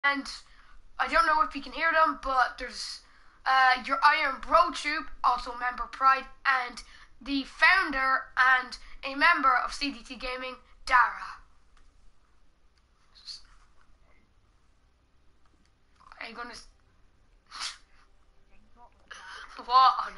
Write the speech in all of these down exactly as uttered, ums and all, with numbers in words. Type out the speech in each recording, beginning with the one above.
and I don't know if you can hear them, but there's uh, your Iron Bro Troop, also member Pride, and the founder and a member of C D T Gaming, Dara. Are you gonna? What on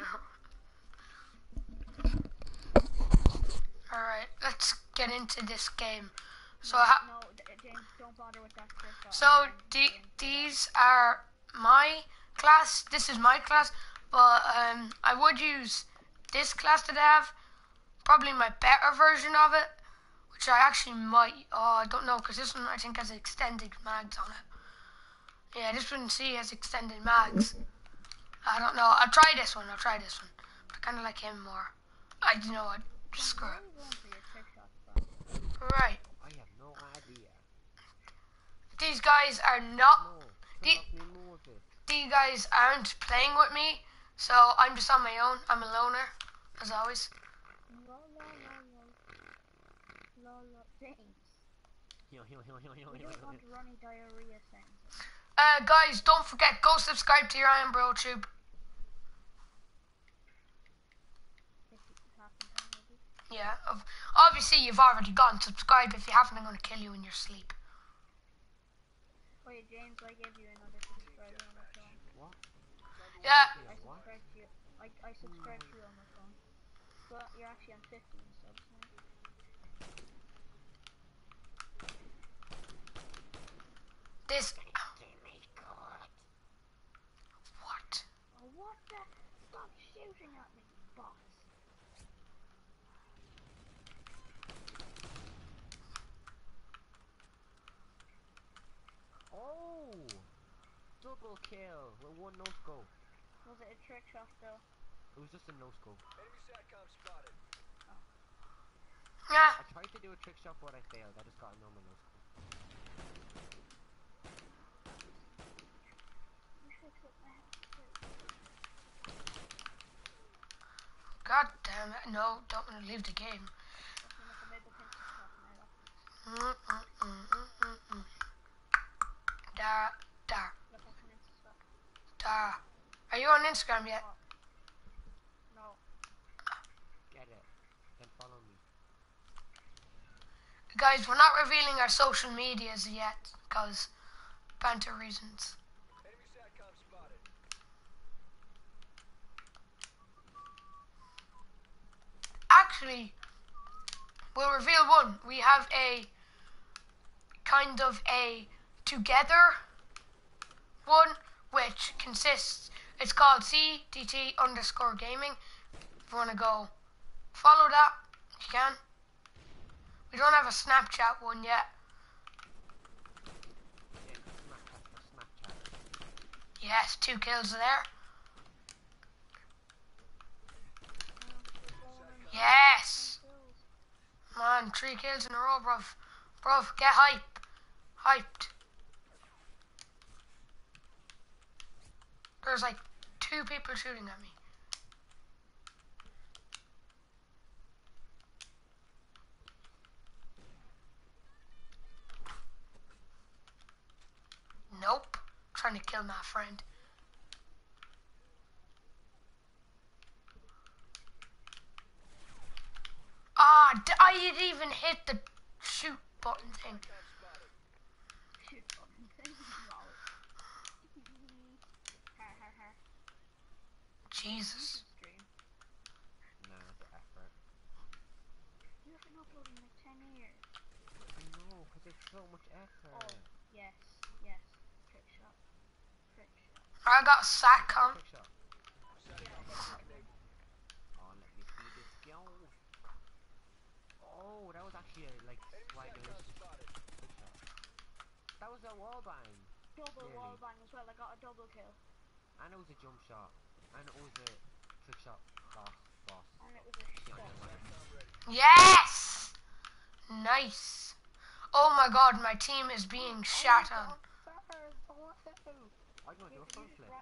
earth? All right, let's get into this game. So, no, ha- no, James, don't bother with that first. so the, these are my class. This is my class, but um, I would use this class that I have. Probably my better version of it, which I actually might. Oh, I don't know, because this one I think has extended mags on it. Yeah, this one, see, has extended mags. I don't know. I'll try this one. I'll try this one. But I kind of like him more. I you know what? Just screw it. Right. I have no idea. These guys are not. No, The, turn off me Moses. these guys aren't playing with me, so I'm just on my own. I'm a loner, as always. La la la la. La la. James. Yo, yo, yo, yo, yo, We yo, don't yo. want runny diarrhea sounds. Uh, guys, don't forget, go subscribe to your Iron Bro Tube. If it happened already. Yeah, of, obviously you've already gone. Subscribe. If you haven't, I'm going to kill you in your sleep. Wait, James, I gave you another subscriber on my phone. What? Yeah, I What? subscribed to you. I, I subscribed to you on my phone. So you're actually on fifteen subs now. this... Oh my god. What? Oh, what the? Stop shooting at me, boss. Oh! Double kill with one no scope. Was it a trick shot though? It was just a no scope. Enemy SATCOM spotted. Yeah. I tried to do a trick shot, but I failed. I just got a normal no scope. You should put my head too. God damn it. No, don't want to leave the game. That's enough of my defense shot now. Mm, mm, mm, mm, mm, mm. Dara, Dara, Look, I can insta. Dara. Are you on Instagram yet? No. Get it. Then follow me. Guys, we're not revealing our social medias yet, because banter reasons. Enemy SATCOM spotted. Actually, we'll reveal one. We have a kind of a together one, which consists, it's called C D T underscore gaming. If you want to go follow that, you can. We don't have a Snapchat one yet. Yeah, Snapchat for Snapchat. Yes, two kills there. Yes! Man, three kills in a row, bruv. Bruv, get hype. Hyped. There's like two people shooting at me. Nope. Trying to kill my friend. Ah, d I didn't even hit the shoot button thing. Shoot button thing. Lol. Ha ha ha. Jesus. Stream. Nah, the effort. You haven't uploaded in like ten years. I know, because it's so much effort. Oh, yes, yes. Trick shot. Trick shot. I got SATCOM. Trick shot. SATCOM enabled. Oh, let me see this go. Oh, that was actually a, like, Enemy swagger SATCOM spotted. trick shot. That was a wall bang. Double Nearly. wall bang as well. I got a double kill. And it was a jump shot. And it was a trick shot. Boss, boss. And it was a Yeah, shot. yeah, SATCOM ready. Yes! Nice. Oh my god, my team is being shat on. I'm gonna do a front flip.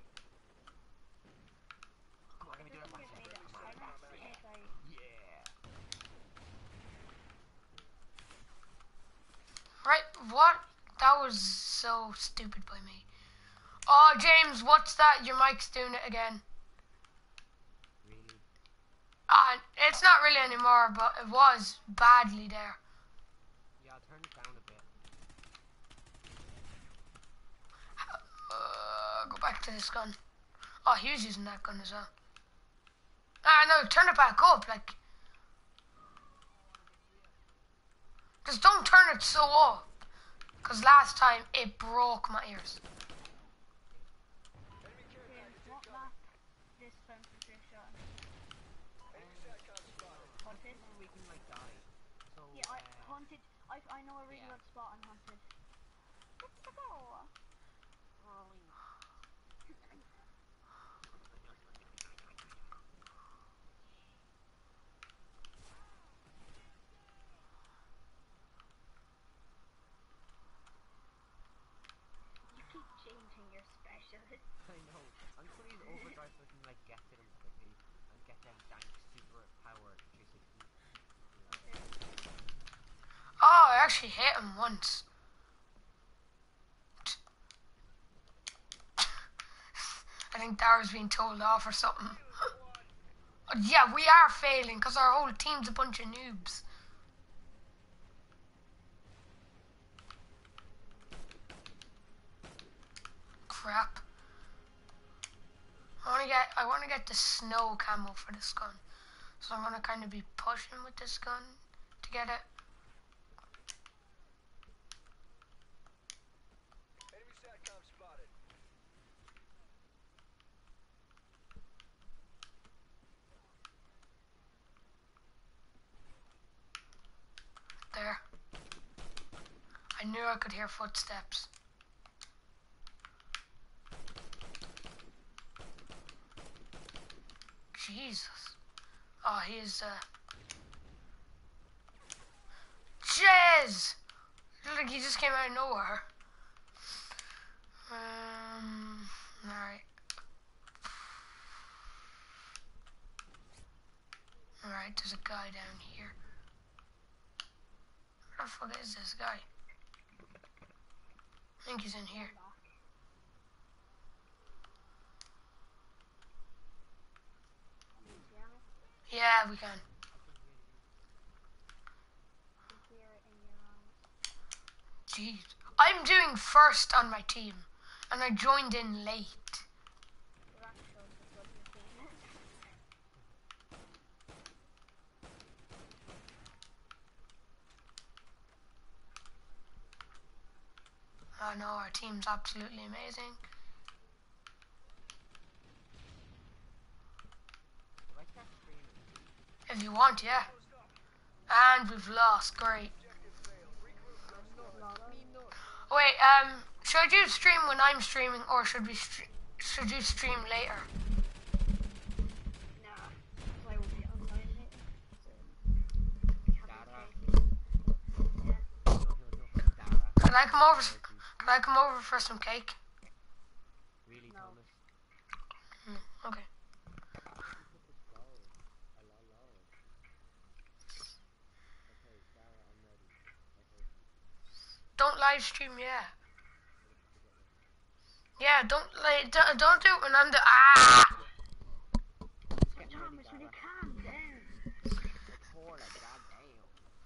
Come on, let me do a front flip. Come on. Yeah. Right, what That was so stupid by me. Oh, James, what's that? Your mic's doing it again. Really? Uh, it's not really anymore, but it was badly there. Yeah, I'll turn it down a bit. Uh, go back to this gun. Oh, he was using that gun as well. Ah, no, turn it back up, like. Just don't turn it so up. Because last time, it broke my ears. Enemy care James, package what incoming. map this time for trick shot? Enemy SATCOM spotted. Hunted? Where we can like die. So Yeah, I uh, hunted. I I know a really yeah. good spot on hunted. Let's go. You keep changing your specialist. I know. I'm just gonna use overdrive so I can like get to them quickly and get them dank super powered three sixty. Oh, I actually hit him once. I think Dara's being told off or something. Yeah, we are failing because our whole team's a bunch of noobs. Crap. I want to get I want to get the snow camo for this gun. So I'm going to kind of be pushing with this gun to get it. Enemy SATCOM spotted. There. I knew I could hear footsteps. Jesus. Oh, he's, uh... Jez! Like he just came out of nowhere. Um, alright. Alright, there's a guy down here. Where the fuck is this guy? I think he's in here. Yeah, we can. Jeez. I'm doing first on my team, and I joined in late. Oh no, our team's absolutely amazing. Do I start streaming? If you want, yeah. And we've lost, great. Objective failed. Regroup. Me not. Wait, um, should you stream when I'm streaming, or should we stre should you stream later? Nah, I will be online later. Dara. Yeah. No, no, no. Dara. Can I come over? Can I come over for some cake? Really, No. Thomas? Mm, okay. Don't live stream yet. Yeah, don't like don't, don't do it when I'm the ah. Thomas, will you calm down? Poor like goddamn.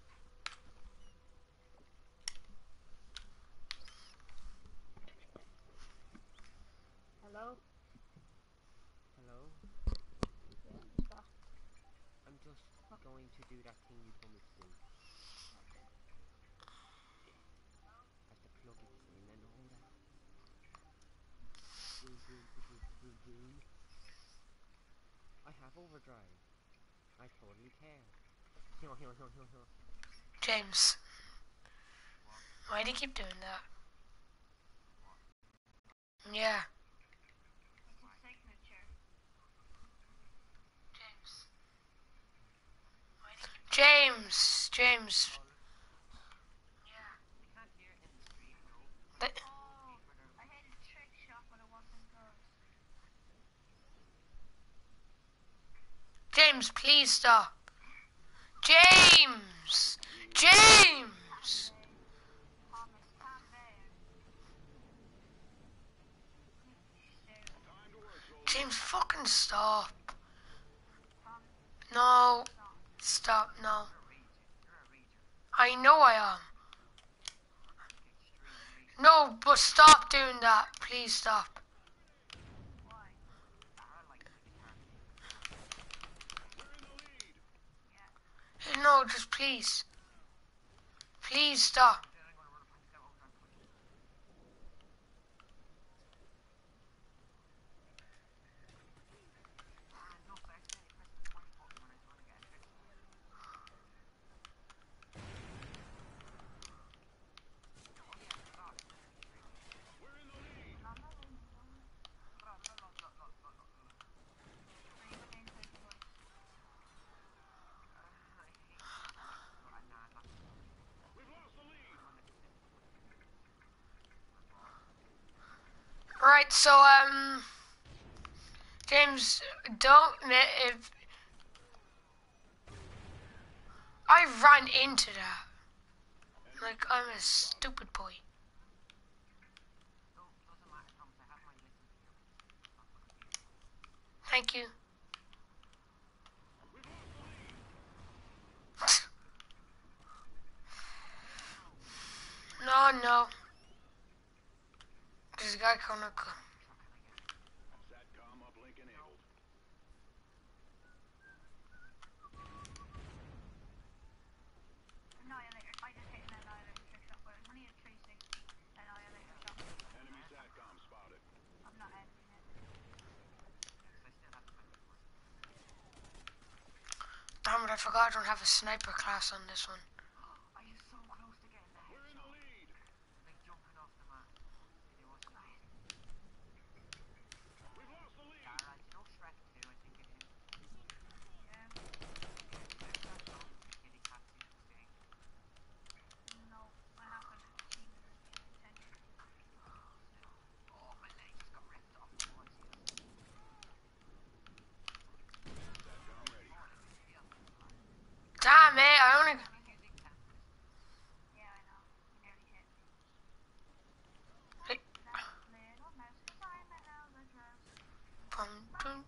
Hello? Hello? Yeah, what's that? I'm just going to do that thing you told me to do. I have to plug it in and all that. Boom, boom, boom, boom, boom. I have overdrive. I totally care. Yo, yo, yo, yo, yo. James, why do you keep doing that? Yeah. It's a signature. James. James. James. I can't hear it in the stream, no. Th- Oh, I had a trick shot, but it wasn't good. James, please stop. James. James. Thomas, calm down. James, fucking stop. Tom, No, stop. stop, no. You're a rager. You're a rager. I know I am. Extreme rager. No, but stop doing that. Please stop. Why? Dara likes my guitar pick. Yeah. No, just please. Please stop. Then I'm gonna run up and down overdrive and punch you. Ah, no, so I accidentally pressed the point button when I was trying to get a trick shot. Oh yeah, stop. It's meant to be tricky. La, la, la, la, la. Blah, blah, blah, blah, blah, blah, blah, blah. Are you playing Crazy Horse? Uh, I hate this game, but uh, nah, I'm not gonna play it. We've lost the lead. I'm on like a different one. We're boss. Right, so, um, James, don't, if, I ran into that. Like, I'm a stupid boy. No, doesn't matter, Thomas. I have my listen to your music. Not gonna be a problem. Thank you. No, no. There's a guy gonna come. Which one can I get? SATCOM uplink enabled. Annihilator. I just hit an Annihilator trick shot, but it's only a three sixty Annihilator shot. Enemy SATCOM spotted. I'm not editing it. Because I still have twenty-four. Damn it, I forgot I don't have a sniper class on this one. Are you so close to getting the We're in the headshot? lead. Like jumping off the map. It wasn't nice. We've lost the lead. Dara, do you know Shrek two, I think it is? Yeah. There's that song with the kitty cats used to sing. No, I haven't seen it intentionally. Oh, my leg just got ripped off. Oh, I see this. SATCOM ready. Oh, let me feel this. Damn it, I only... He's using Tempest. Yeah, I know. You nearly hit me. Hey. That little mouse, 'cause I'm an albatross. Bum, bum.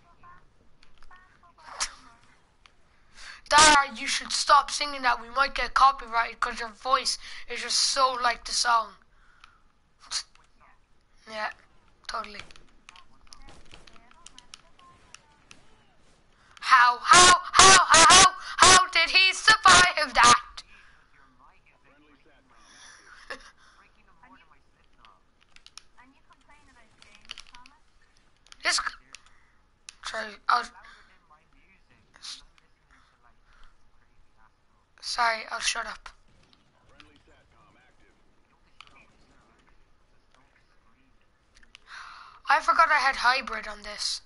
Ba, Dara, you should stop singing that. We might get copyrighted because your voice is just so like the song. Which song? Yeah, totally. What song? How, how, how, how, how did he survive that? Jesus, your mic is like Friendly breaking my SATCOM neck. active. Breaking them more than my slip knot. And you complain about games, Thomas? This... Seriously. Sorry, I'll... Louder than my music. And I'm listening to like some crazy ass stuff. Sorry, I'll shut up. Friendly SATCOM active. You have to shut up when you seriously. Just don't scream. I forgot I had hybrid on this.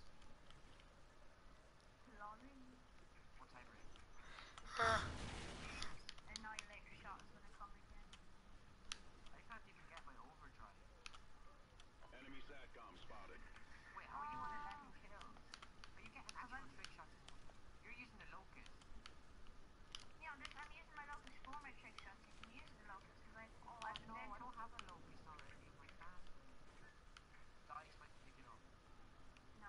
Lolly. What's hybrid? Uh, Annihilator shot is gonna come again. I can't even get my overdrive. Enemy SATCOM spotted. Wait, how are you on eleven kills? Are you getting actual trick shots? You're using the locust. Yeah, I'm, just, I'm using my locust for my trick shots. You can use the locust because I, Oh I've no, been I don't have a locust already in my class. Did I expect to pick it up? No.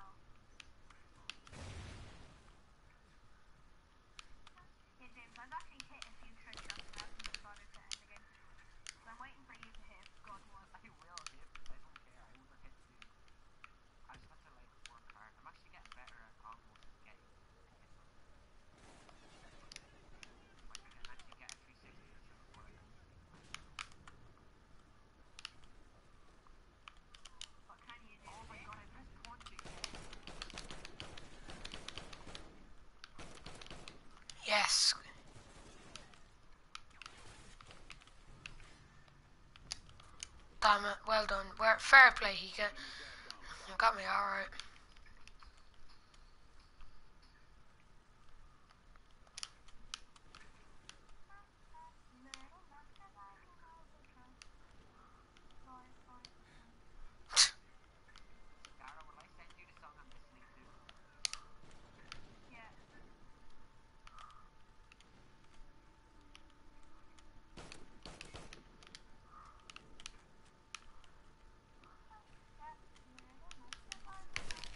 Hey James, I've actually hit a few trick shots and I haven't bothered to end the game. So I'm waiting for you to hit God one. I will hit. I don't care. I will hit too. I just have to like work hard. I'm actually getting better at almost getting hits on them. Like I can actually get a three sixty or two before I can even think about it. What can you do? Oh my god, I pressed punch again. yes. Damn it, well done. Well, fair play, he got, you got me alright. Little mouse, 'cause I'm an albatross. Fly, fly, fly. Dara, will I send you the song I'm listening to? Yeah. That little mouse, 'cause I'm an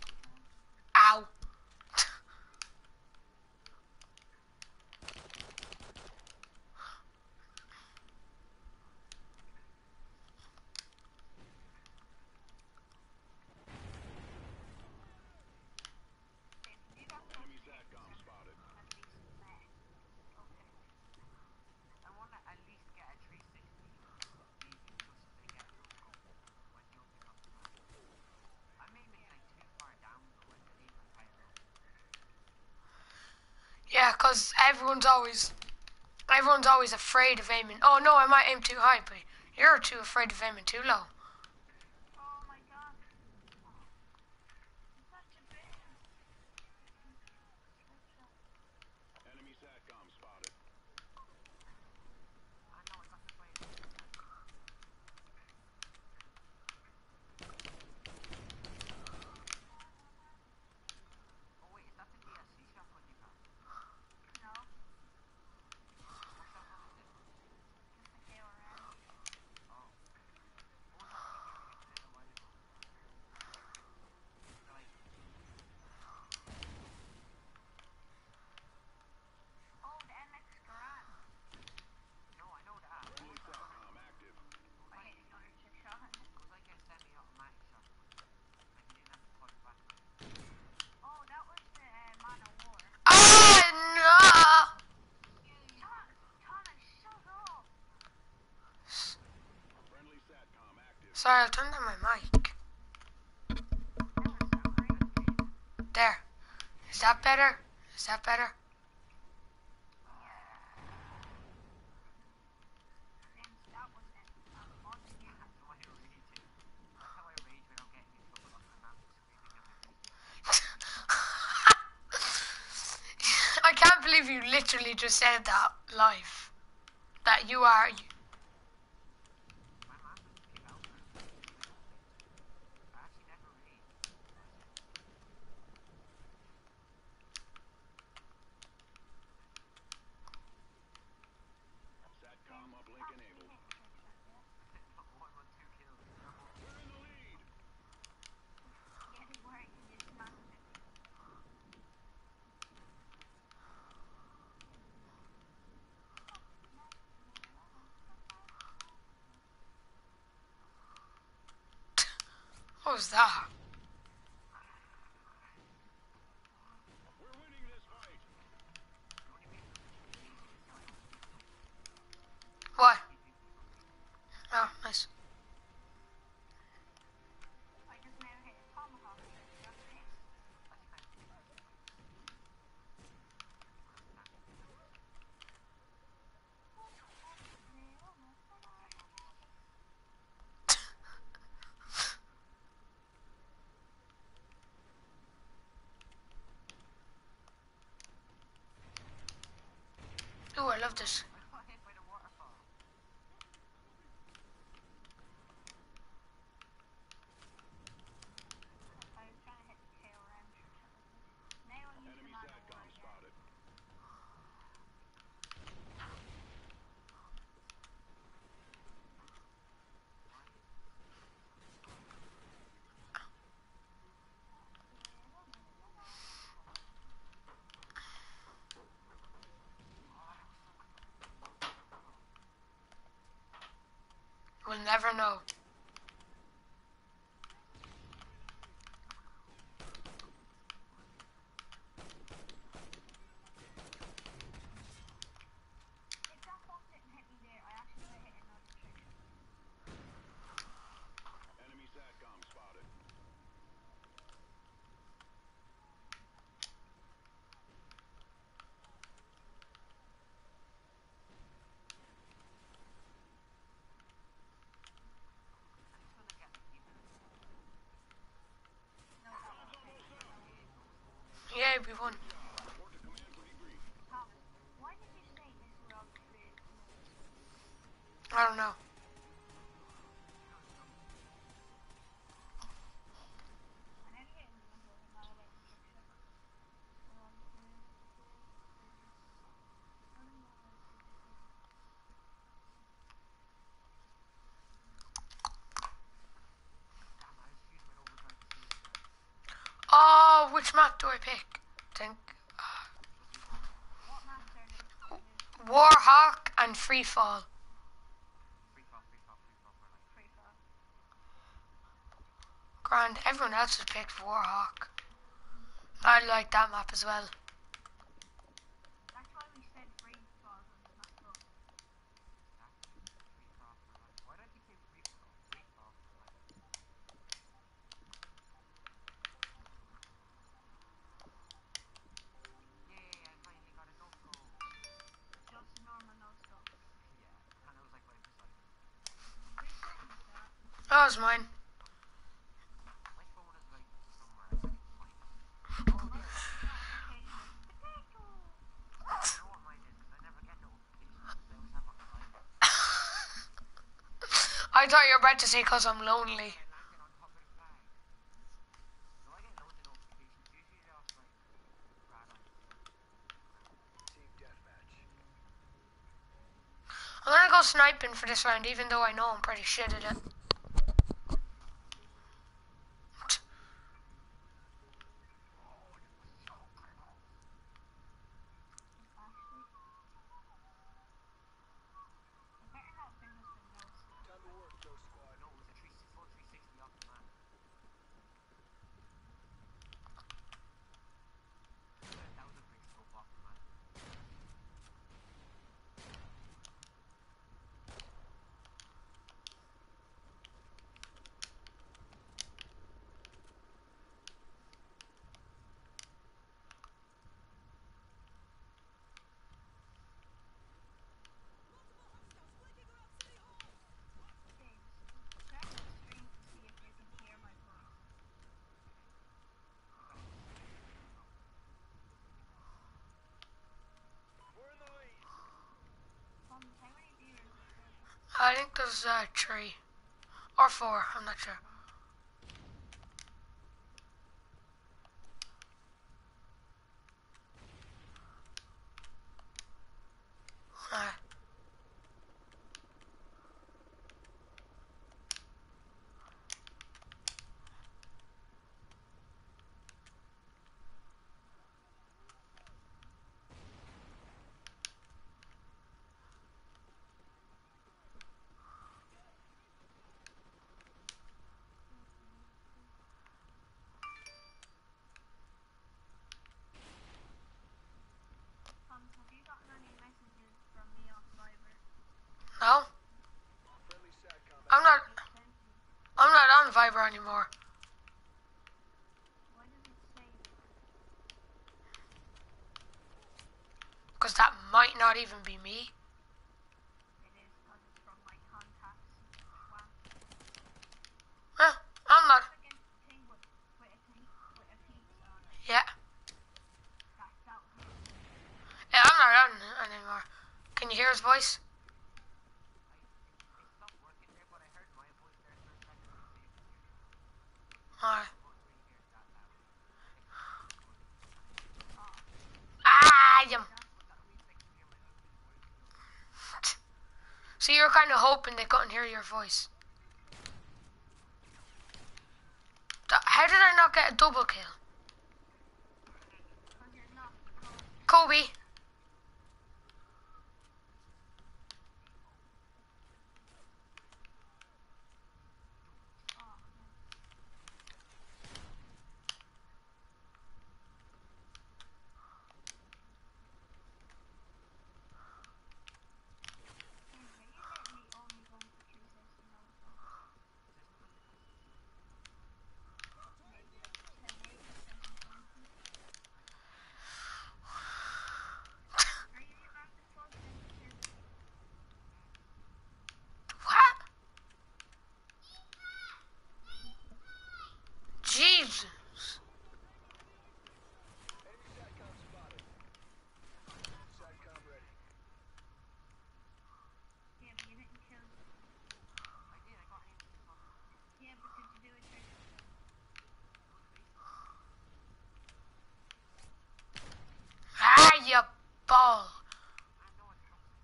Yeah, because everyone's always, everyone's always afraid of aiming. Oh no, I might aim too high, but you're too afraid of aiming too low. Oh my god. Such a bitch. Enemy SATCOM spotted. I know, I got this way. Oh wait, is that the D S C shotgun you got? No, What shotgun is it? just a K O R. Oh. What was that thing you were hitting it a while ago? Like, Oh, the M X Garand. no, I know that. What Friendly was that? SATCOM active. It was I like, hit another trick shot. it was like a semi-automatic shotgun. Like you didn't have to pull it back. Oh, that was the uh, Man of War. Ah Thomas, Thomas, shut up. Friendly SATCOM active. no! Sorry, I'll turn down my mic. That was so great. There. Is that better? Is that better? Since that was it. Um, on the game. That's why I rage it. That's how I rage when I'm getting in trouble on the map, screaming at my teammates. I can't believe you literally just said that live. That you are. My map doesn't give out for it. I actually never rage. SATCOM uplink enabled. No, one with two kills. No. We're in the lead. Get it working, you smashed it. What was that? We're winning this fight. The only people who can rage is someone What? keeping people safe. Oh, nice. I just now hit a tomahawk trick shot. See? That's kind of cool. Ooh, I love this. I got hit by the waterfall. I was trying to hit the K O R trick shot. Now I'm using Enemy Man of War SATCOM again. spotted. We'll never know. If that bot didn't hit me there, I actually would have hit another trick shot. Enemy SATCOM spotted. I'm just gonna get my teammates. No, that was it. Yeah, we won. Report to command for debrief. Thomas, why did you say this world created moves? I don't know. I nearly hit him with a nine eleven trick shot. Damn, I was using my overdrive to save you guys. Oh, which map do I pick? Think What do you want? What master is it? Warhawk and Freefall. Free fall, free fall, free fall for life. Free fall. Grand. Everyone else has picked Warhawk. I like that map as well. That's why we said free fall when it's not good. Exactly. Free fall for life. Why do I keep saying free fall? Free fall for life. Yeah, yeah, yeah, I finally got a go. was mine. My phone is like somewhere. I can't find it. Oh, there. I don't know what mine is because I never get notifications. I always have it on silent. I thought you were about to say because I'm lonely. I landed on top of the flag. No, I get loads of notifications. Usually they're off like Radon. Team deathmatch. I'm gonna go sniping for this round, even though I know I'm pretty shit at it. Time to work, Ghost Squad. No, it was a three, full three sixty off the map. That was a quick scope off the map. We're in the lead. I think there's uh, three. Or four, I'm not sure. Uh, no, Friendly SATCOM. I'm not. I'm not on Viber anymore. Because that might not even be me. Huh, I'm not. Yeah. Yeah, I'm not on anymore. Can you hear his voice? I, it stopped working there, but I heard my voice there for a second. Let's see if you can hear it. Alright. I won't really hear it that loud. Ah, yum. But that means they can hear my ugly voice, you know. So you're kind of hoping they couldn't hear your voice. Th- How did I not get a double kill? Kobe. What? Jesus. Enemy SATCOM spotted. SATCOM ready. I did, I got him to fuck. Ah, you ball. I know it's toxic.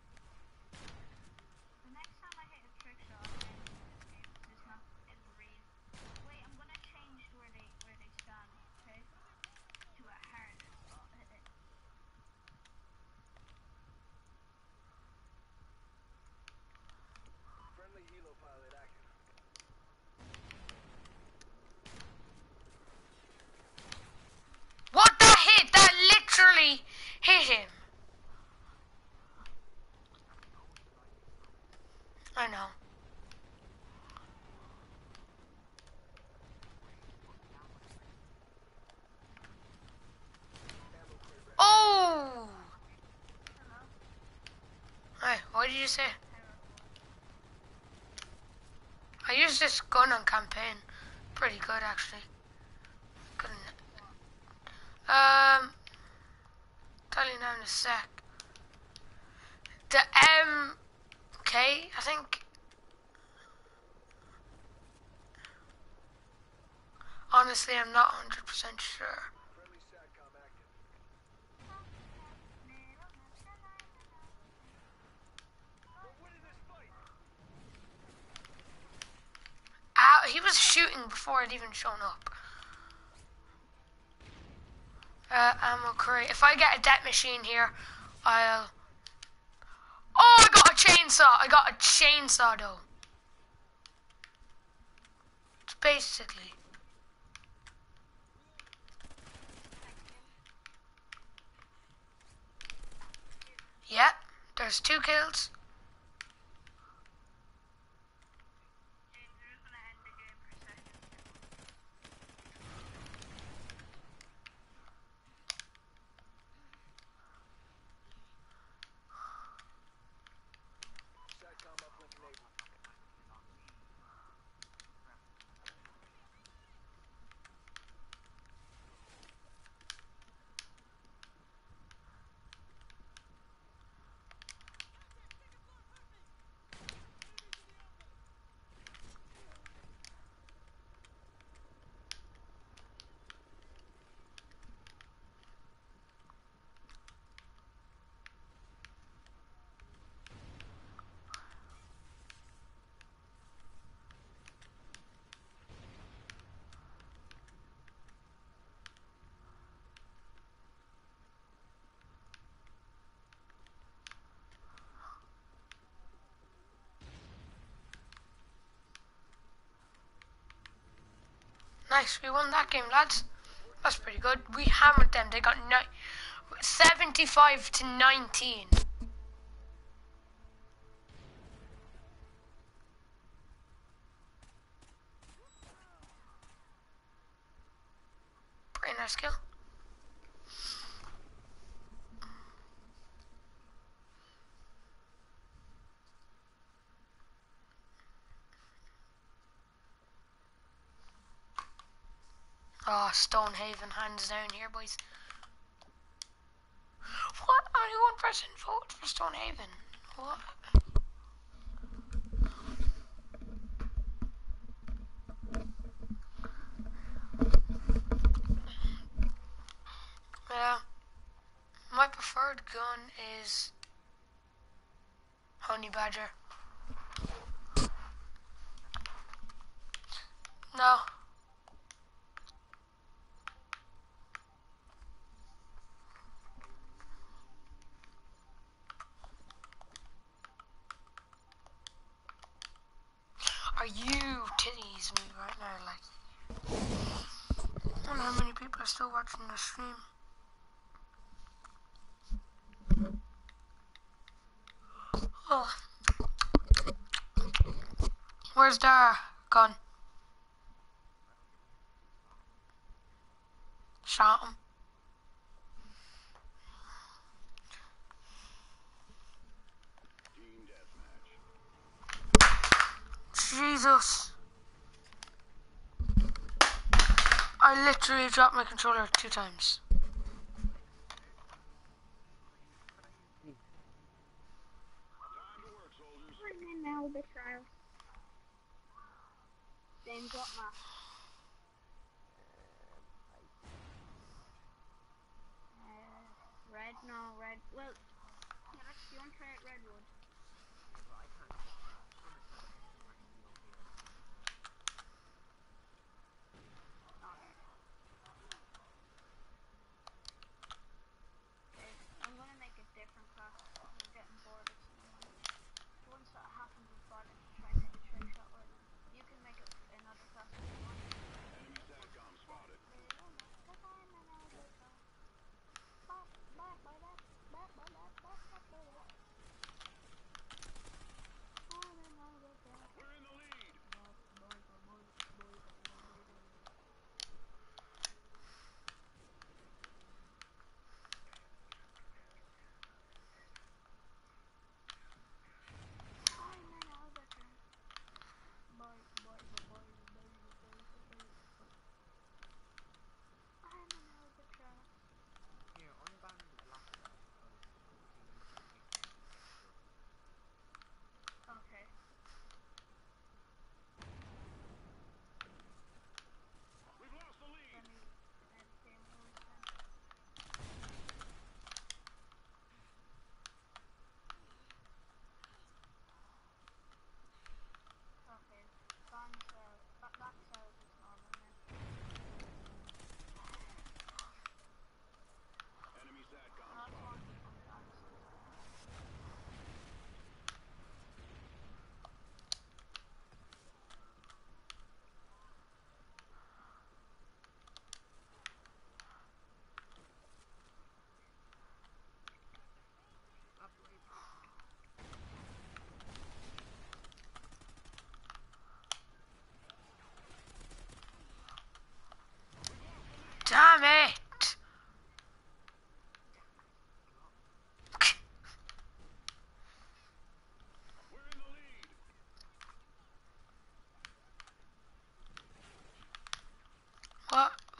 Friendly helo pilot active. What the hit? That literally hit him. I know. Ammo crate ready. Oh. Hey, what did you say? I usually use this gun on campaign. Pretty good, actually. Good. Um, tell you now in a sec. The M K, I think. Honestly, I'm not one hundred percent sure. Friendly SATCOM active. We're winning this fight. Uh, he was shooting before it even shown up. Uh, ammo crate. If I get a death machine here, I'll... Oh, I got a chainsaw. I got a chainsaw, though. It's basically... Yeah, there's two kills. James, we're just gonna end the game for a second. SATCOM uplink enabled. Nice, we won that game, lads. That's pretty good. We hammered them. They got ni seventy-five to nineteen. Pretty nice kill. Oh, Stonehaven, hands down here, boys. What? Only one person voted for Stonehaven. What? Yeah. My preferred gun is Honey Badger. No. Are you titties me right now? Like, I wonder how many people are still watching the stream. Oh. Where's Dara gone? Shot him. Team deathmatch. Jesus. I literally dropped my controller two times. Time to work, soldiers. Bring in now, betrayal. James, what map? Uh, red? No, red. Well, yeah, let's, do you want to try out Redwood? Okay, I'm gonna make a different class. I'm getting bored of seeing the ones that happen to bother to try and make a trick shot with. You can make it another class if you want. Enemy SATCOM spotted.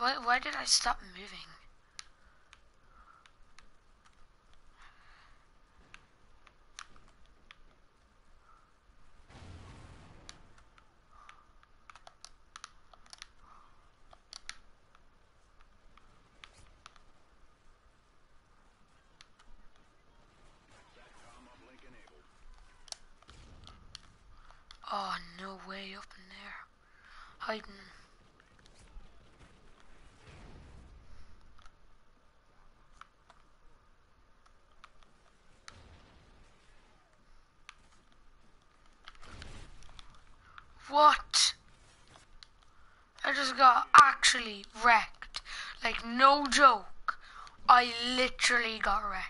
Why, why did I stop moving? SATCOM uplink enabled. Oh, no way up in there. Hiding. What? I just got actually wrecked. Like, no joke. I literally got wrecked.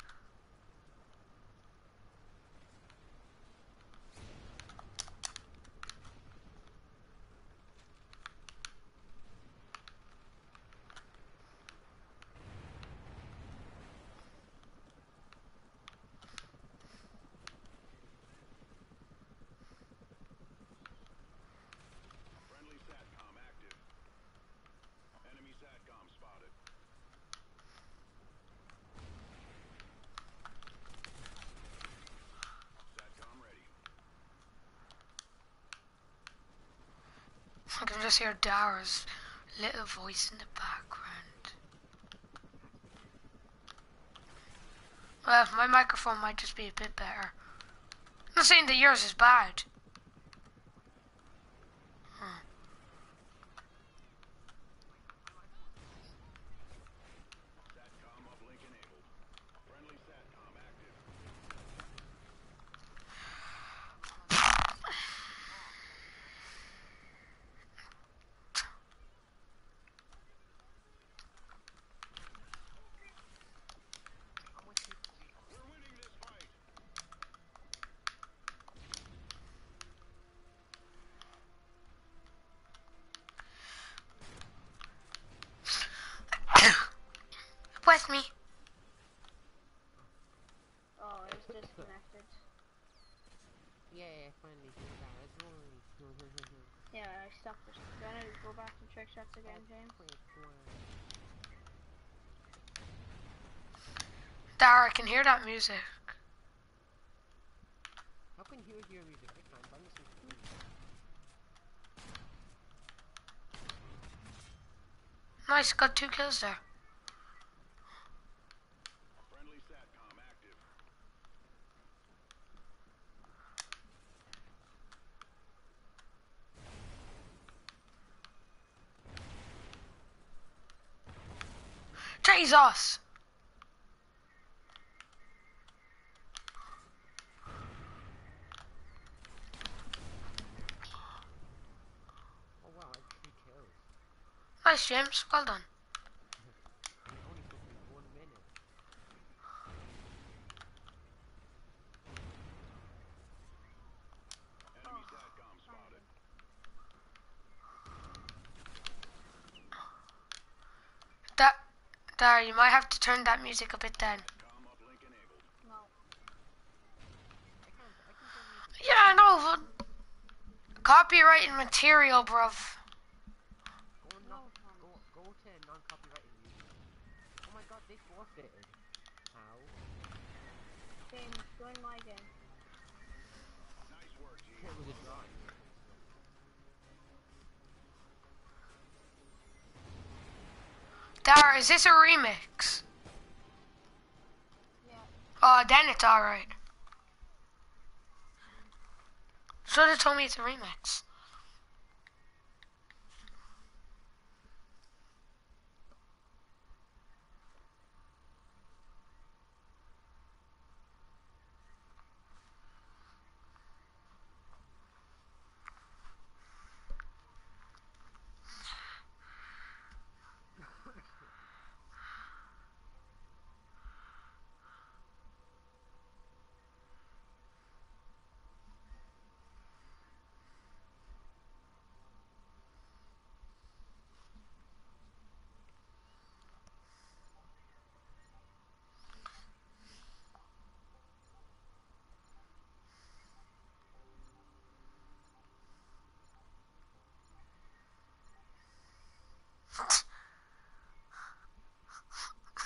Friendly SATCOM active. Enemy SATCOM spotted. SATCOM ready. I can just hear Dara's little voice in the background. Well, my microphone might just be a bit better. I'm not saying that yours is bad. Hmm. SATCOM uplink enabled. Friendly SATCOM active. We're winning this fight. With me. Oh, it's disconnected. Yeah, finally do that. It's only. Yeah, I stopped it. Do I need to go back to trick shots again, James? Dara, I can hear that music. How can you hear music? I can't. I'm listening to music. Nice, got two kills there. Friendly SATCOM active. Jesus! Oh wow, I have three kills. Nice, James. Well done. And it only took me one minute. Enemy SATCOM spotted. That, Dara, you might have to turn that music a bit down. SATCOM uplink enabled. No. I can't. I can hear music. Yeah, I know, but copyrighted material, bruv. Go on, No, non- Tom. go go to non-copyrighted music. Oh my god, they forfeited. How? James, join my game. Nice work, team. It was a draw. Dara, is this a remix? Yeah. Oh, then it's alright. Should have told me it's a remix.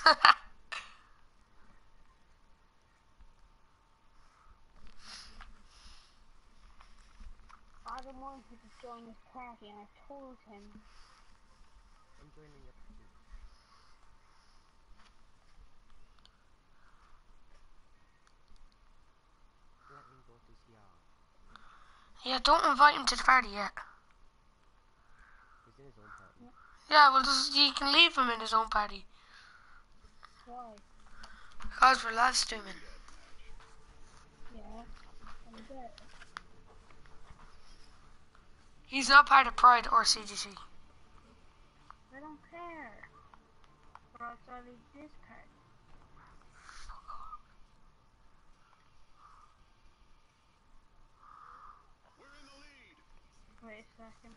I don't want him to join this party, and I told him. I'm joining your party. Let me go to see y'all. Yeah, don't invite him to the party yet. He's in his own party. Yeah, well, just, you can leave him in his own party. Why? Because we're live streaming. Yeah, I'm dead. He's not part of Pride or C G C. I don't care. Or else I'll leave this party. We're in the lead. Wait a second.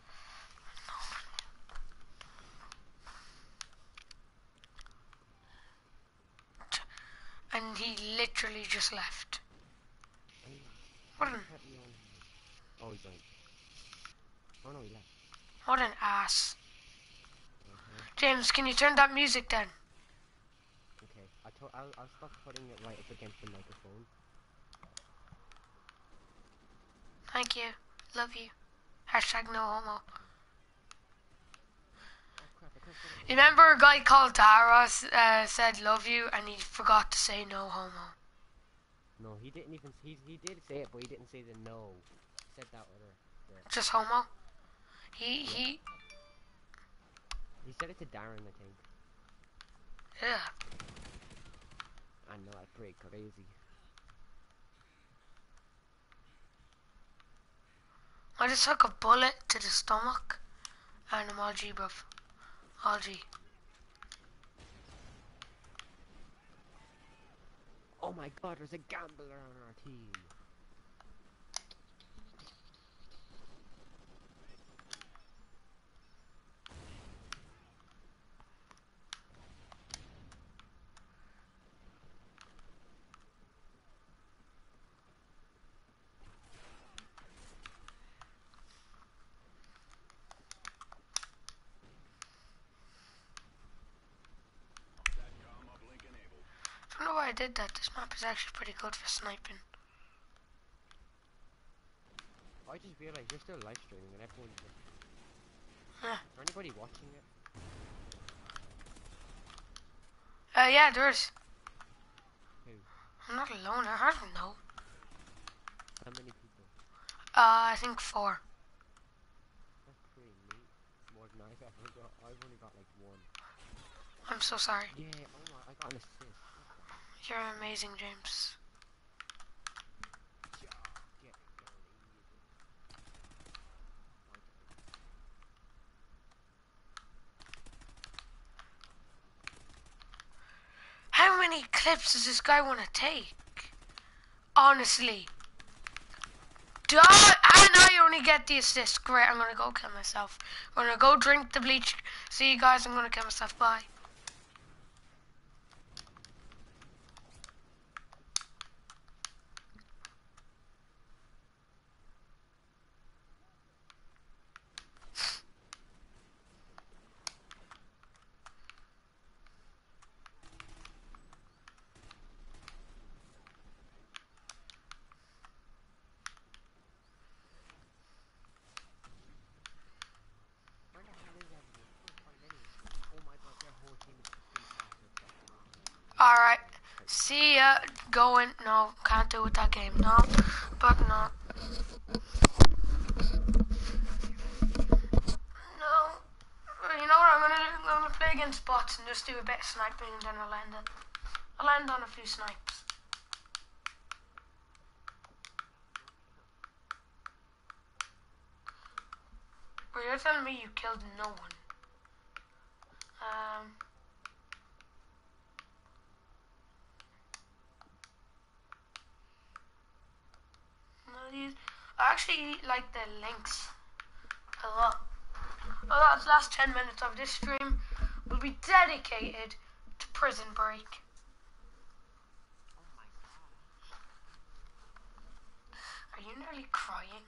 And he literally just left. And he- What an, apparently on- Oh, he's on. Oh no, he left. what an ass. Uh-huh. James, can you turn that music down? Okay, I to I'll, I'll stop putting it right up against the microphone. Thank you. Love you. Hashtag no homo. Oh crap, I can't put it. You remember a guy called Tara uh, said love you and he forgot to say no homo. No, he didn't even, he, he did say it, but he didn't say the no. He said that other bit. Just homo. He, he, He said it to Darren, I think. yeah. I know, that's pretty crazy. I just took a bullet to the stomach and I'm all G, bruv. All G. Oh my god, there's a gambler on our team. SATCOM uplink enabled. I don't know why I did that. This map is actually pretty good for sniping. I just realized you're still live streaming and everyone's like, Yeah. is there anybody watching it? Uh, yeah, there's. Who? I'm not alone. I don't know. How many people? Uh, I think four. That's pretty neat. More than I've ever got. I've only got like one. I'm so sorry. Yeah, oh my, I got an assist. What the You're amazing, James. Get dirty. How many clips does this guy want to take? Honestly. Do I, and I only get the assist. Great, I'm gonna go kill myself. I'm gonna go drink the bleach. See you guys, I'm gonna kill myself. Bye. Where the hell is everyone? I can't find anyone. Oh my god, their whole team is complete massive. Alright. See ya. Going. No, can't do with that game. No. But no. No. You know what I'm gonna do? I'm gonna play against bots and just do a bit of sniping and then I'll end it. I'll end on a few snipes. Well, you're telling me you killed no one. Um. No, these. I actually like the links a lot. Well, that's the last ten minutes of this stream will be dedicated to Prison Break. Oh my god. Are you nearly crying?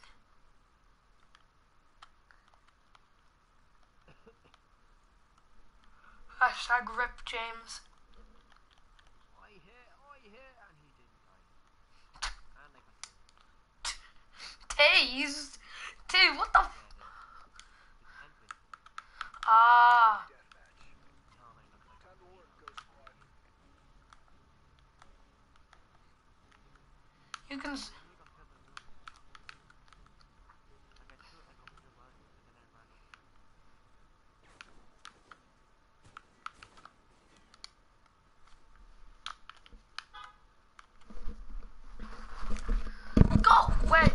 Hashtag rip James. Tased? Dude, what the f- Yeah, the, the campus. Ah, Deathmatch. Oh, it looks like Time I'm to playing work, on Ghost the Squad. you can. s- They only got killed by one. Like I threw it like up to the line, and then I ran up to it. Go away!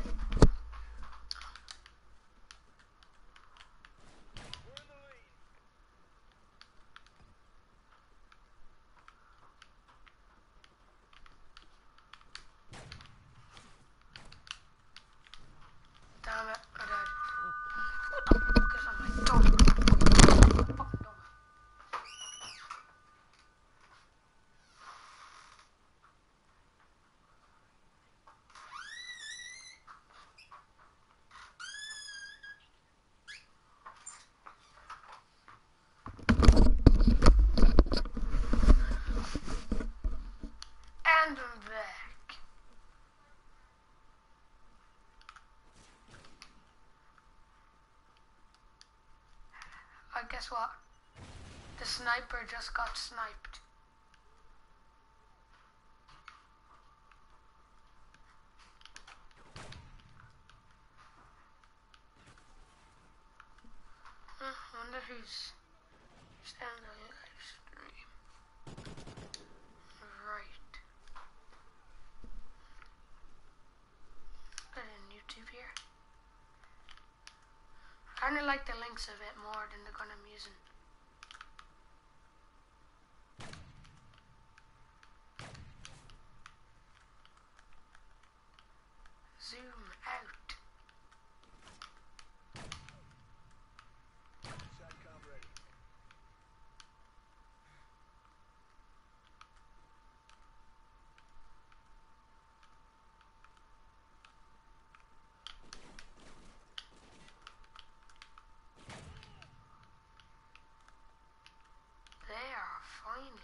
We're in the lead. Damn it, I died. Oh, What the fuck is on my door? Fuck door. And I'm back. I guess what? The sniper just got sniped. Hmm, I wonder who's standing on the live stream. Right. Put it in YouTube here. I kinda like the links of it more than the gun I'm using. Zoom out. SATCOM ready. There, finally.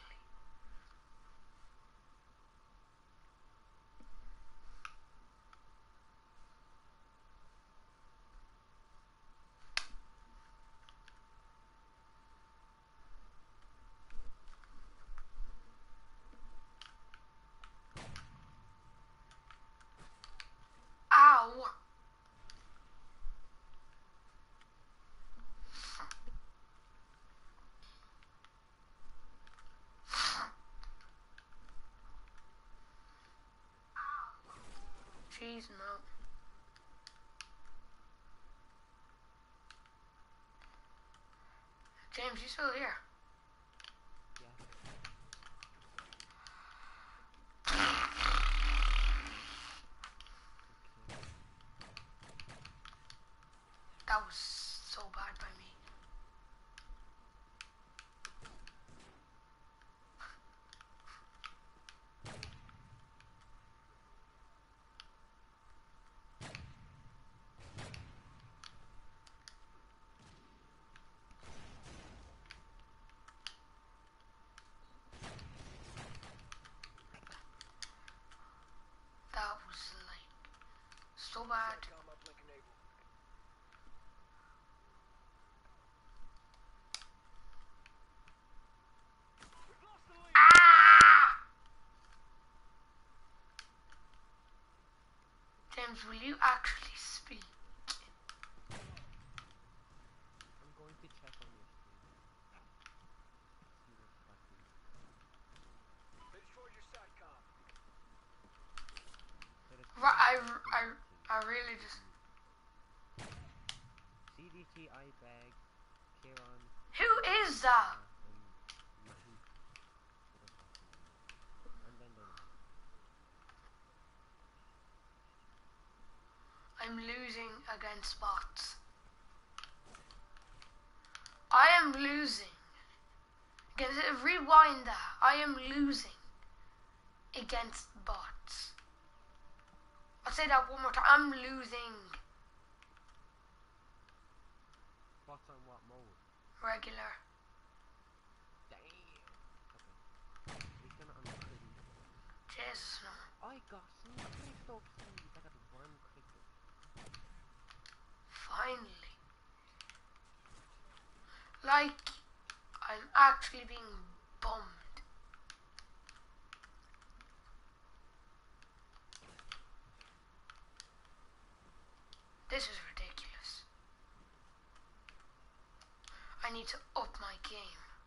Ow! Jeez, no. James, you still here? yeah. Okay. That was so bad by me. That was like so bad. SATCOM uplink enabled. We've lost the lead. Ah! James, will you actually speak? I'm going to check on your stream. See what's happening. They destroyed your SATCOM. So the Right, I, stream I, is I really just. C D T, I beg, Kieran, Who is that? and Mahi. Whatever his name is. And then there's I'm losing against bots. I am losing. Against, rewind that. I am losing against bots. I'll say that one more time. I'm losing bots on what mode? regular. Damn. Okay. At least they're not on critical. Jesus, no. I got some cricked up seeds. I got one cricked up. finally. Like, I'm actually being bummed. This is ridiculous. I need to up my game.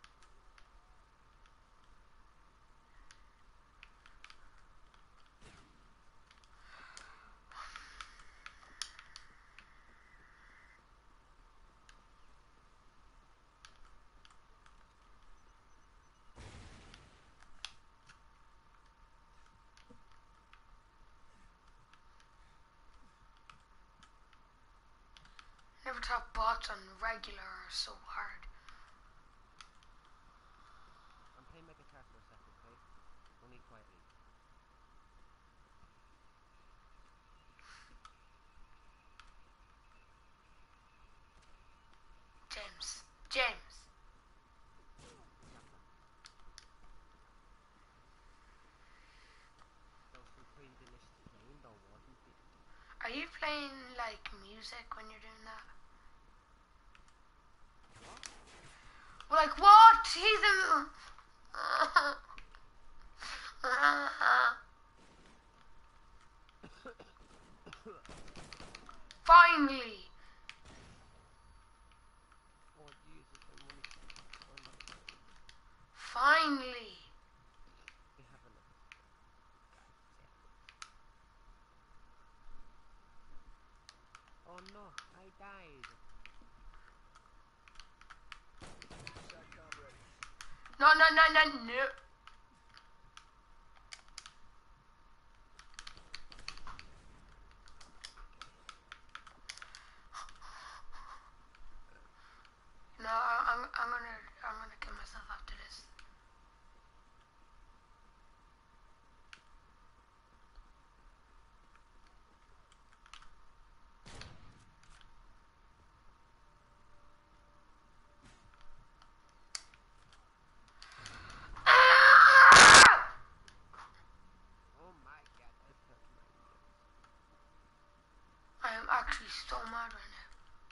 Never thought bots on regular are so hard. I'm playing my guitar for a second, okay? Only quietly. James. James. That was some pretty delicious playing though, wasn't it? Are you playing like music when you're doing that? What? Well, like what? He's a... Finally! Oh Jesus, I'm only... Oh my God. Finally! They have a look. Oh no, I died. SATCOM ready. No, no, no, no, no. No, I, I'm, I'm gonna, I'm gonna kill myself after this. Oh my God, that hurt my ears. I am actually so mad right now.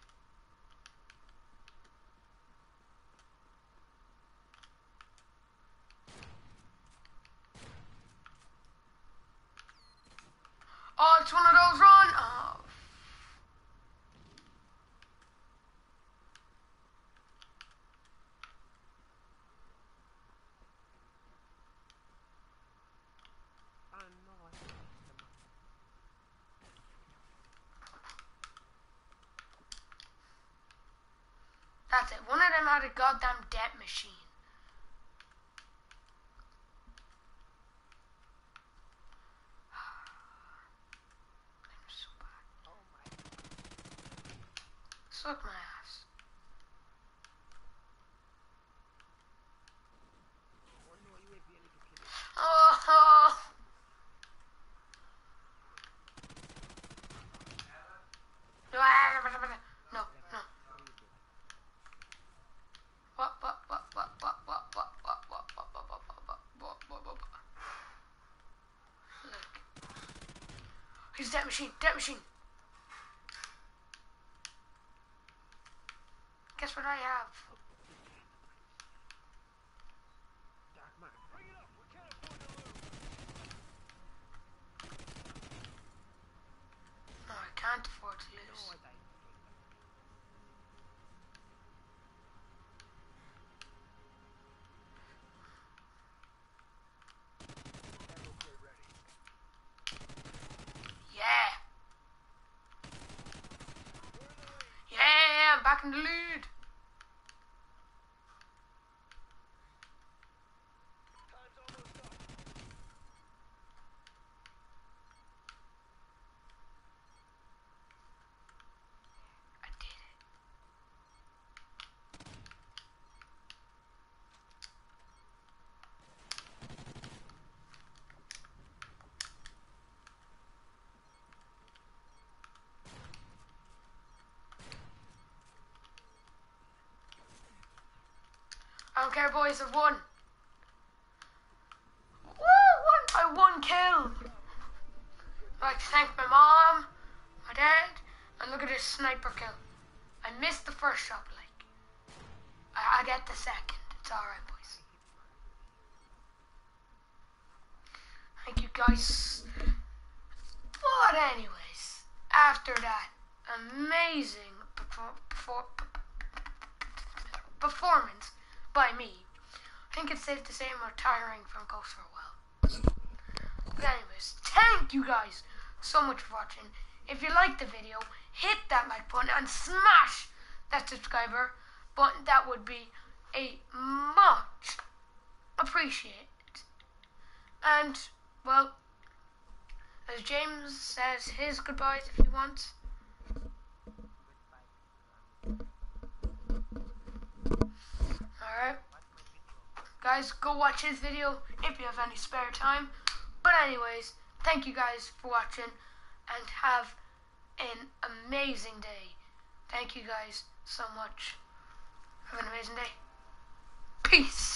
Oh, it's one of those run. Oh. Oh no, I lost the map. That's it. One of them had a goddamn death machine. I'm so bad. Oh my. Suck my ass. Oh no, you A P, I need to kill it. Oh, oh. No, no. What are you doing? What, what, what, what, what, what, what, what, what, what, what, what, what, what, what, what, what. Look. He's death machine, death machine. Guess what I have? Dark matter. Bring it up. We can't afford to lose. No, I can't afford to No, lose. I died. Ammo crate ready. Yeah, We're in the lead. yeah, I'm back in the lead. Time's almost up. I did it. I don't care, boys. I've won. Woo! One by one kill. I'd like to thank my mom, my dad, and look at this sniper kill. I missed the first shot, like. I, I get the second. It's alright, boys. Thank you, guys. But anyways, after that amazing perfor- perfor- performance by me, I think it's safe to say I'm retiring from Ghost for a while. But anyways, thank you guys so much for watching. If you liked the video, hit that like button and smash that subscriber button. That would be a much appreciated. And, well, as James says his goodbyes if he wants. Alright. Guys, go watch his video if you have any spare time. But anyways, thank you guys for watching and have an amazing day. Thank you guys so much. Have an amazing day. Peace.